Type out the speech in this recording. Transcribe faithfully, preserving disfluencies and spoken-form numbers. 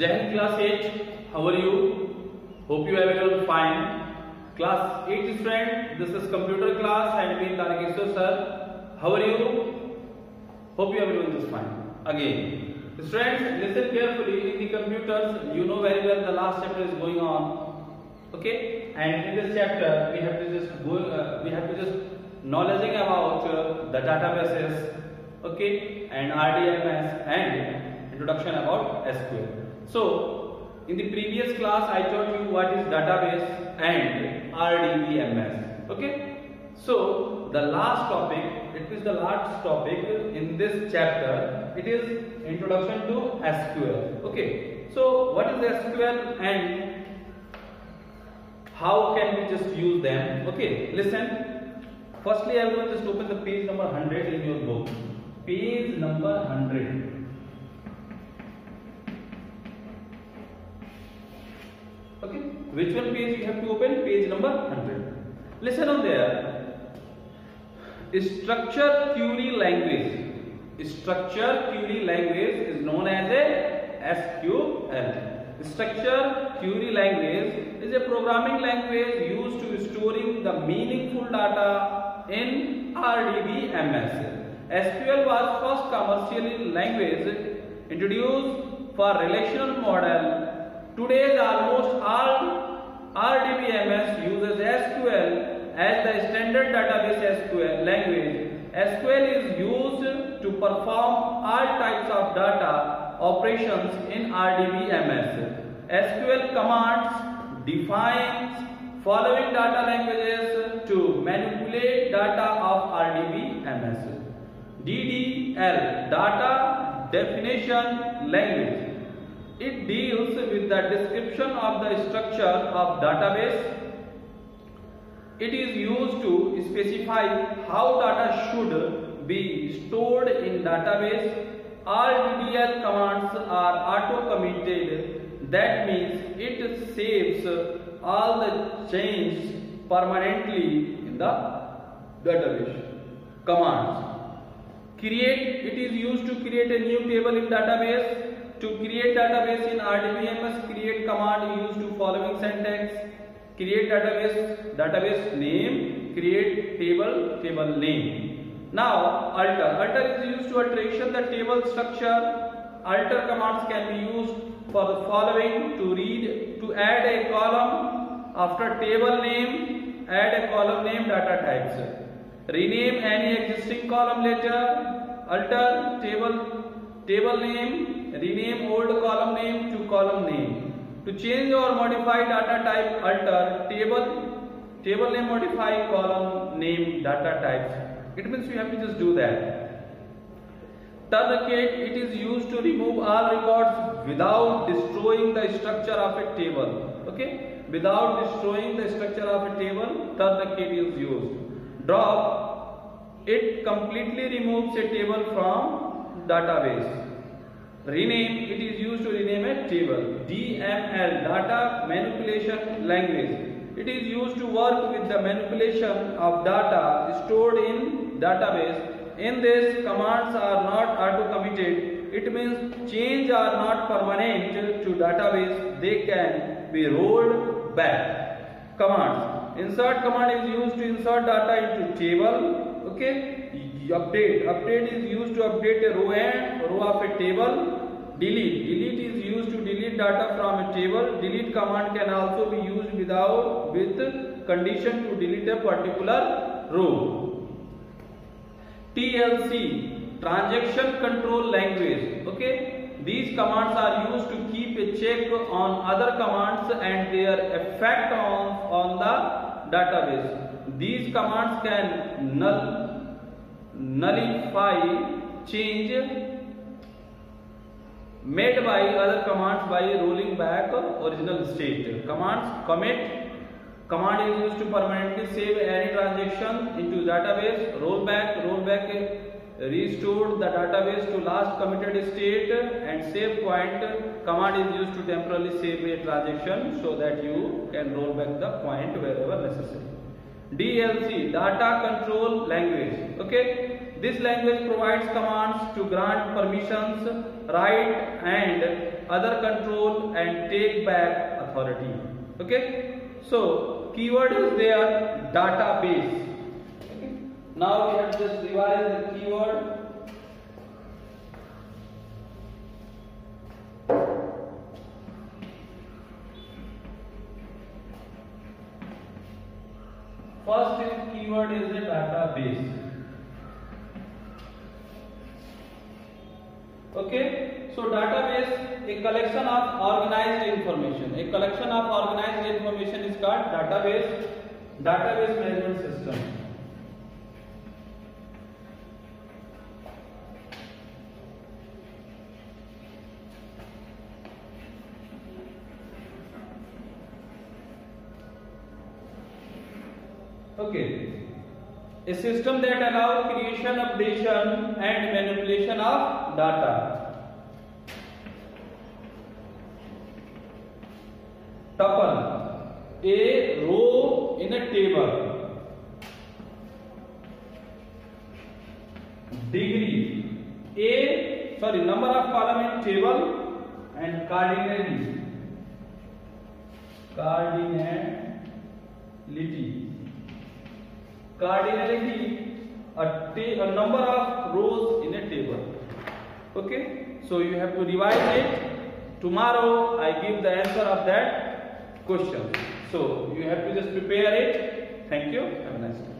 Jai Hind class eight, how are you? Hope you are all fine. Class eight student, this is computer class and me Tarakeshwar sir. How are you? Hope you are doing this fine. Again, students, listen carefully. In the computers, you know very well the last chapter is going on. Okay, and in this chapter we have to just go. Uh, we have to just knowledging about uh, the databases. Okay, and R D M S and introduction about S Q L. So, in the previous class, I taught you what is database and R D B M S. Okay, so the last topic, it is the last topic in this chapter. It is introduction to S Q L. Okay, so what is S Q L and how can we just use them? Okay, listen. Firstly, I will just open the page number one hundred in your book. Page number one hundred. Okay, which one page you have to open? Page number one hundred. Listen on there. Structure query language. Structure query language is known as a S Q L. Structure query language is a programming language used to storing the meaningful data in R D B M S. S Q L was first commercial language introduced for relational model. Today, almost all R D B M S uses S Q L as the standard database S Q L language. S Q L is used to perform all types of data operations in R D B M S. S Q L commands defines following data languages to manipulate data of R D B M S. D D L, Data Definition Language. It deals with the description of the structure of database. It is used to specify how data should be stored in database. All D D L commands are auto-committed. That means it saves all the changes permanently in the database. Commands. Create, it is used to create a new table in database. To create database in R D B M S, create command used to following syntax. Create database, database name, create table, table name. Now, alter. Alter is used to alteration the table structure. Alter commands can be used for the following: to read, to add a column after table name, add a column name, data types. Rename any existing column later. Alter table, table name, rename old column name to column name. To change or modify data type, alter table, table name, modify column name, data types. It means you have to just do that. Truncate, it is used to remove all records without destroying the structure of a table. Okay, without destroying the structure of a table, truncate is used. Drop, it completely removes a table from database. Rename, it is used to rename a table. D M L, Data Manipulation Language. It is used to work with the manipulation of data stored in database. In this, commands are not auto-committed. It means change are not permanent to database. They can be rolled back. Commands. Insert command is used to insert data into table. Okay. Update. Update is used to update a row and row of a table. Delete. Delete is used to delete data from a table. Delete command can also be used without with condition to delete a particular row. T L C, Transaction Control Language. Okay, these commands are used to keep a check on other commands and their effect on on the database. These commands can null nullify change made by other commands by rolling back original state. Commands commit, command is used to permanently save any transaction into database. Rollback, rollback restored the database to last committed state. And save point, command is used to temporarily save a transaction so that you can roll back the point wherever necessary. D L C, Data Control Language. Okay, This language provides commands to grant permissions, write and other control and take back authority. Okay. So keyword is there, database. Okay. Now we have just revised the keyword. First is keyword is a database. Okay, so database, a collection of organized information. A collection of organized information is called database. Database management system. Okay, a system that allows creation, updation and manipulation of data. Tuple, a row in a table. Degree, a sorry number of column in table and cardinality. Cardinality. Cardinality, a, a number of rows in a table. Okay, so you have to revise it. Tomorrow I give the answer of that question. So you have to just prepare it. Thank you. Have a nice day.